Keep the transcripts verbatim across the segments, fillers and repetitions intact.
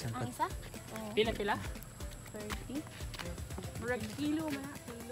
Ang isa? Oh. Pila pila? thirty. Murag kilo man na, kilo.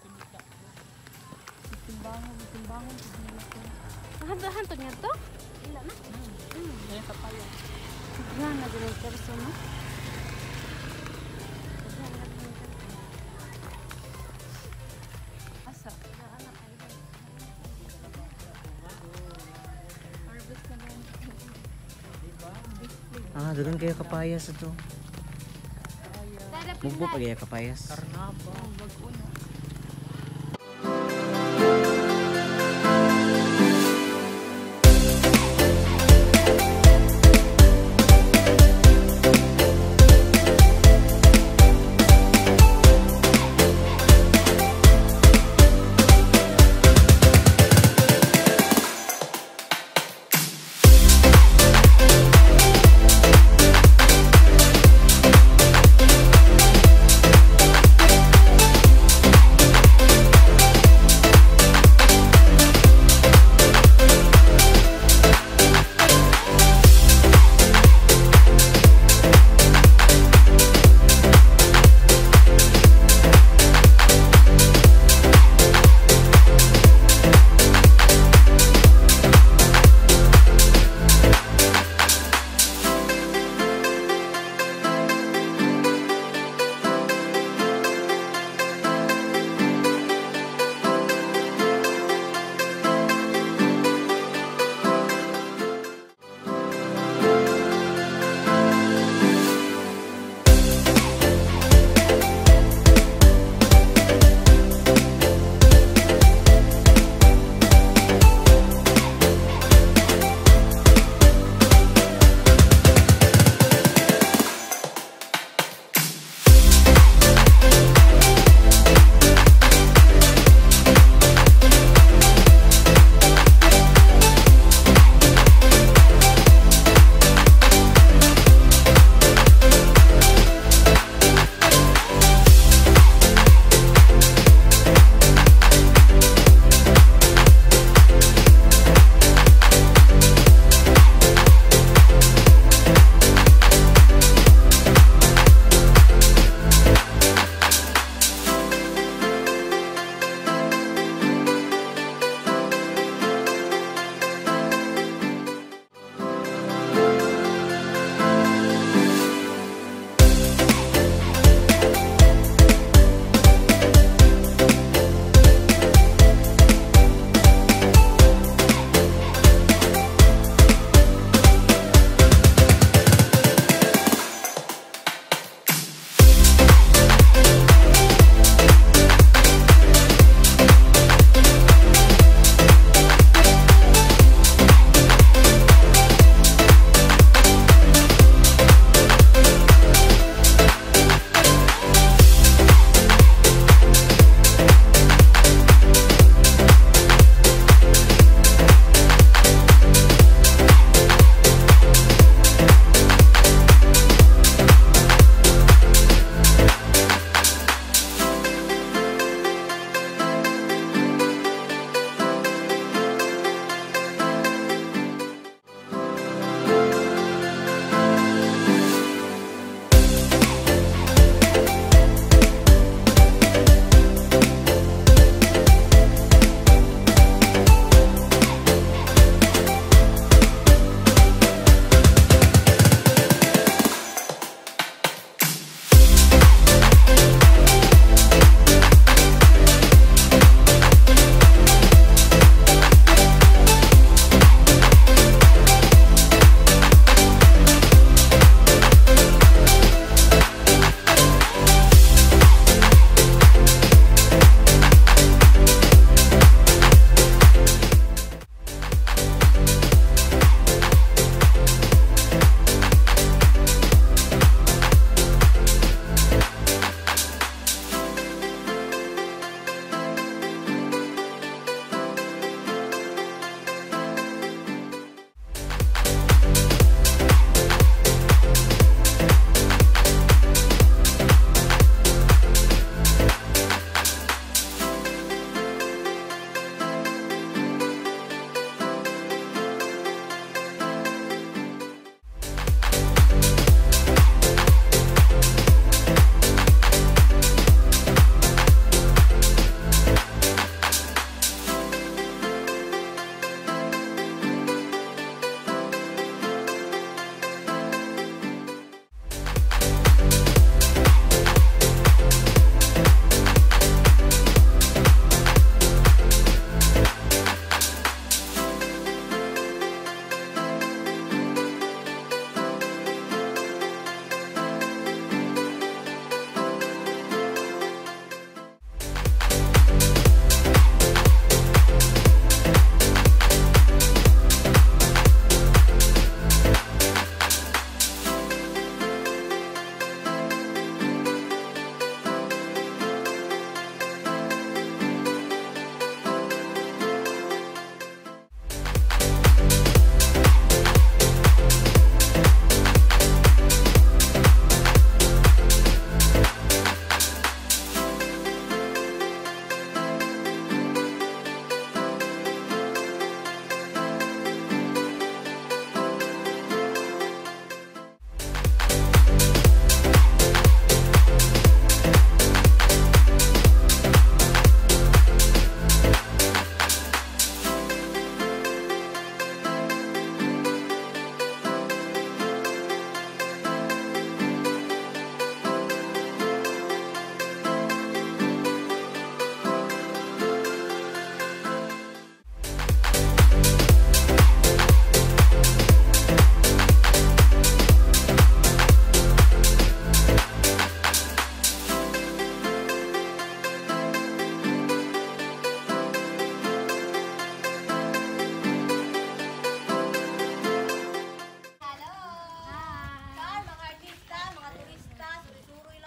Timbangon, timbangon sa dito. Hantod nga to? Ila na. Hmm. Yan sa pala. Yan na dito perso no. Asa? Anak ay. Harvest na lang. Ah, dagan kayo kapayas ito. Bugbo pa kaya kapayas. Karnaba. Wag-una.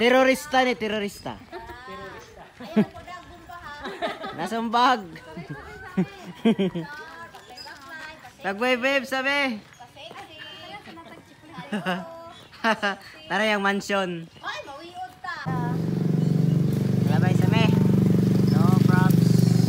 Terorista ni, terorista. Nasang bag. Tagbay babe, sabi. Tara yung mansion. Ay, mawiod ta. Labay sabi. No props.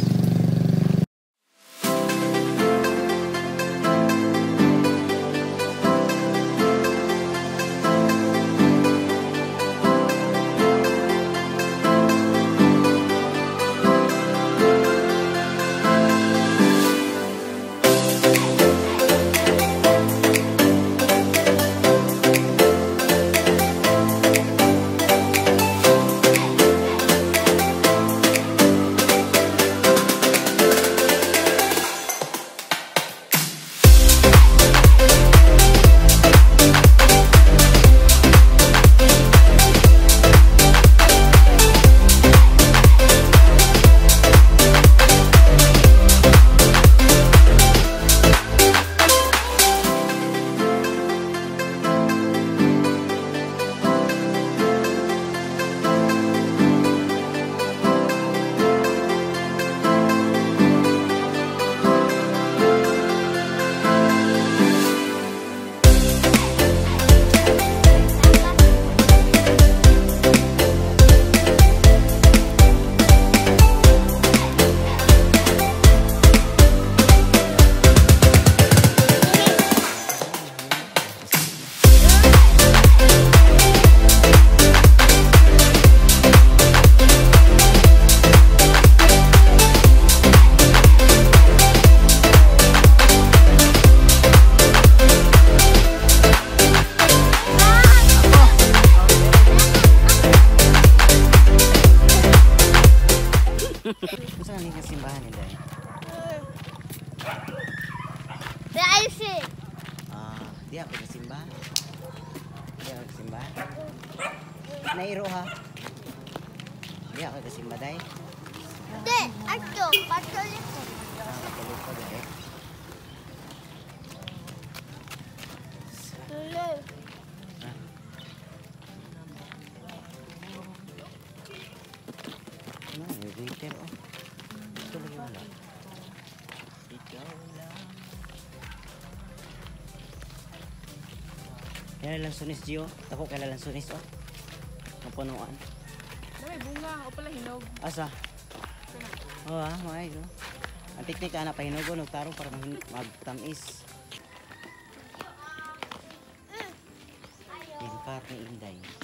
Saan ang simbahan nila? The ice. Ah, di ako kasimbahan. Di ako kasimbahan. Nairo ha. Di ako kasimba day. De, ato, patuloy ko. Ah, patulog pa day. Tuloy. Ano, may waiter oh. Ito lagi wala. Ikaw lang. Kaya lang sunis Gio. Tako kaya lang sunis oh. Mapunuan. May bunga o pala hinog. Asa? Oo ah, mga ito. Ang teknika na pahinugo, nagtarong para mag- magtamis. Yung karne inday.